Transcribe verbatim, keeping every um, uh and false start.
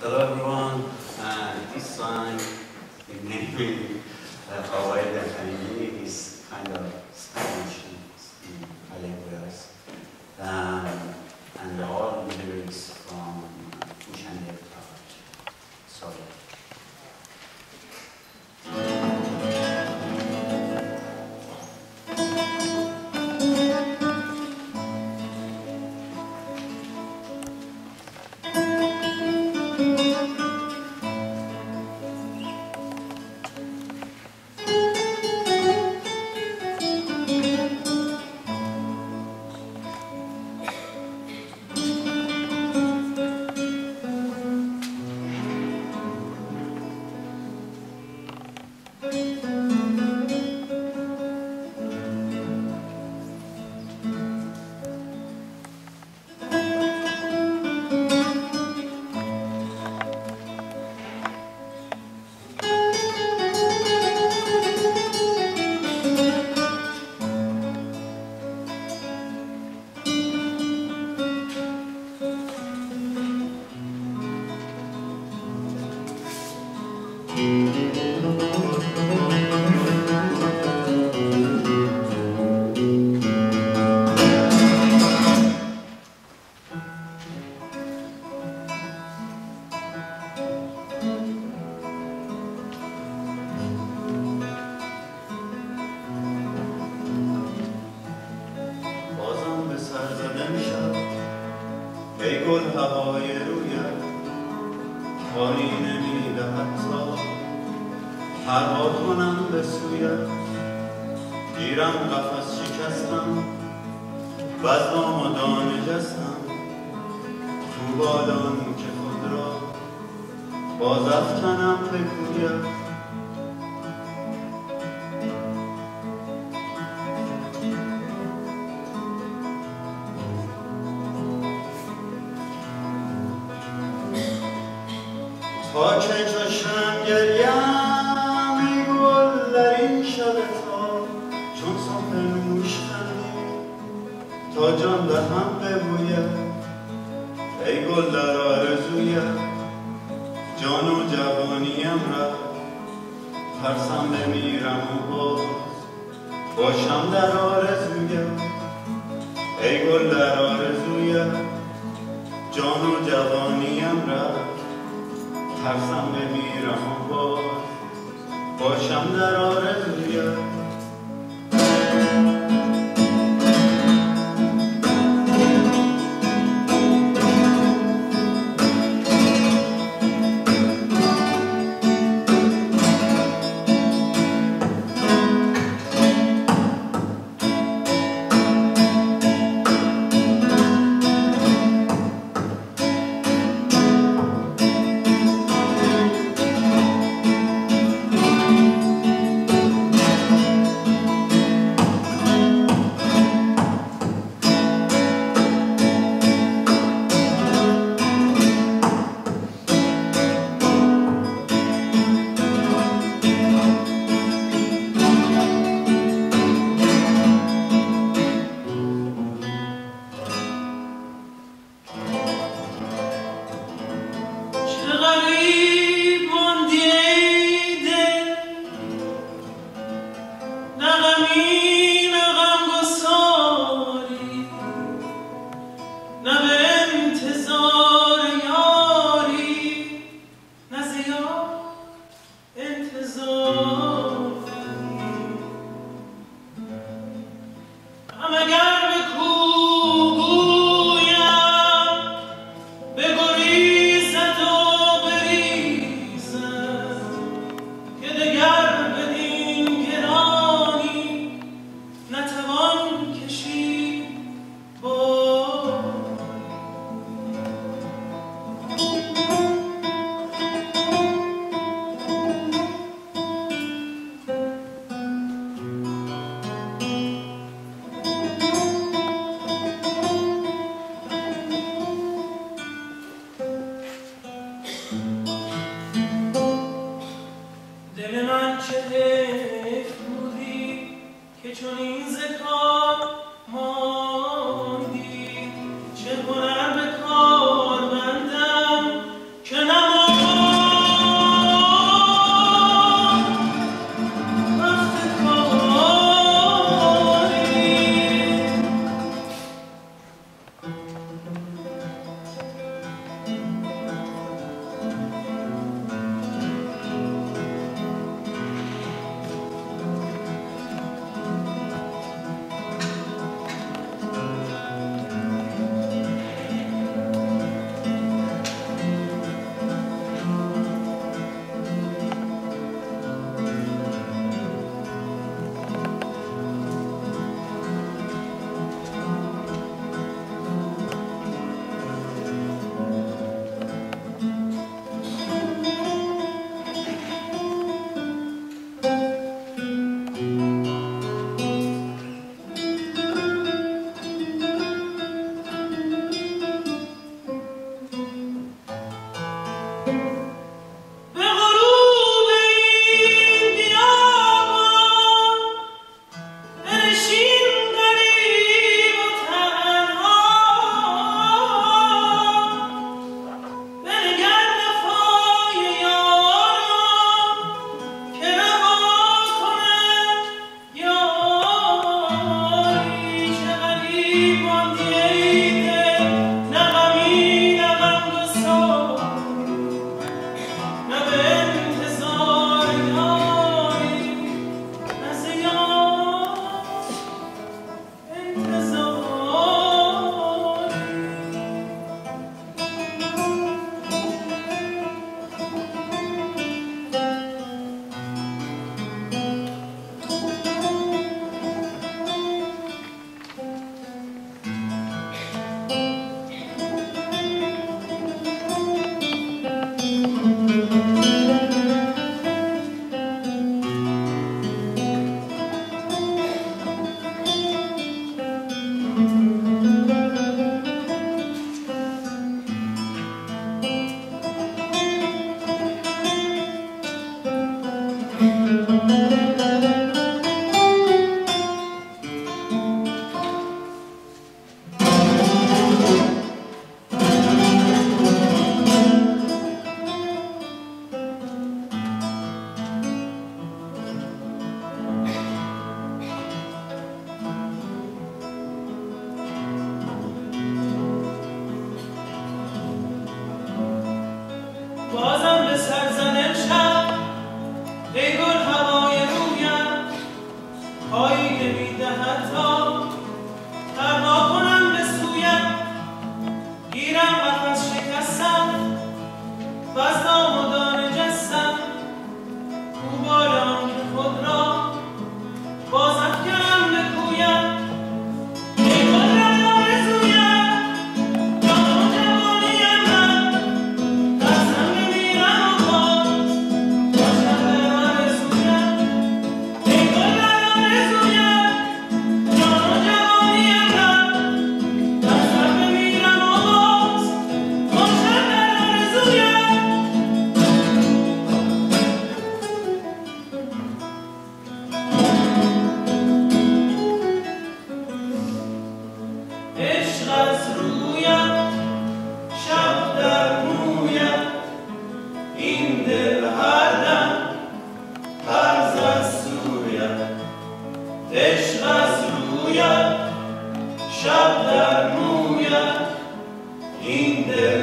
Hello everyone. Uh, this song, the name uh, Hawaii Defini is kind of Spanish in Alebrias. Um, and all lyrics from Mushande Taj. Sorry. ای گل هوای رویت کاری نمیدهد تا پروا کنم به سویت گیرم قفس شکستم وز دام و دانه جستم تو بادان که خود را باز افکنم به کویت تا که چشم گریم ای گل در این شب تا چون صبح نوش خندی تا جان دهم ببوید ای گل در آرزویت جان و جوانیم را ترسم بمیرم و باز باشم در آرزویت ای گل در آرزویت جان و جوانیم را ترسم بمیرم و باز باشم در آرزویت این دل